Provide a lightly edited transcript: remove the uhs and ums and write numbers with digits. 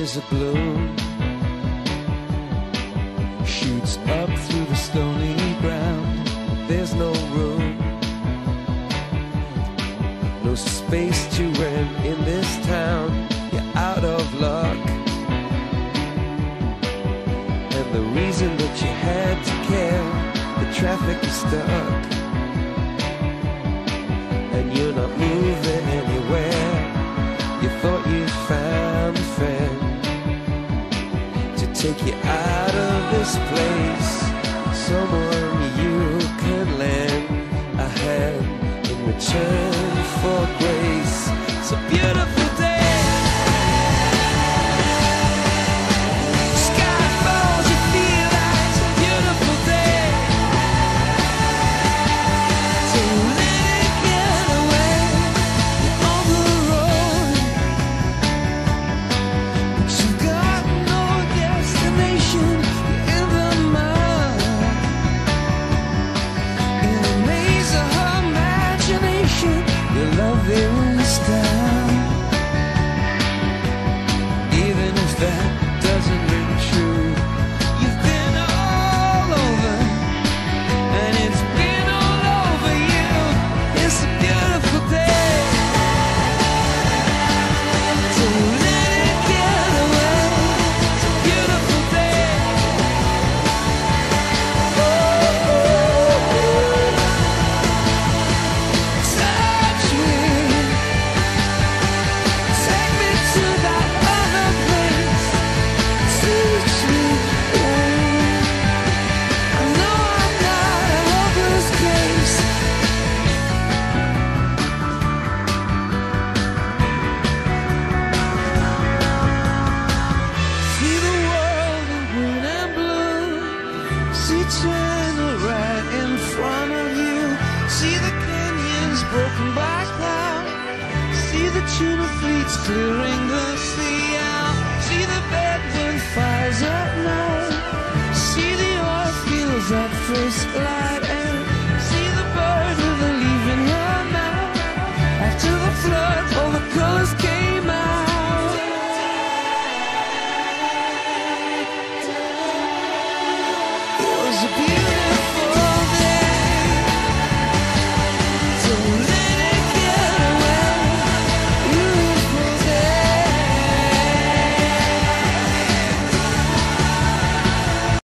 flowers are bloom, shoots up through the stony ground. There's no room, no space to rent in this town. You're out of luck, and the reason that you had to care, the traffic is stuck, and you're not moving anywhere. You thought you found a friend to take you out of this place, someone you could lend a hand in return for grace. It's a beautiful day. Sky falls, you feel like it's a beautiful day. So let it get away. You're on the road, but you've got no destination. You're in the mud, in a maze of her imagination. Your love is down, even if that doesn't ring true. You've been all over, and it's been all over you. It's a beautiful day, so let it get away. It's a beautiful day. Touch me, take me to that other place. Teach me, I know I'm not a hopeless case. See the world in green and blue. See China right in front of you. See the canyons broken by cloud. See the tuna fleets clearing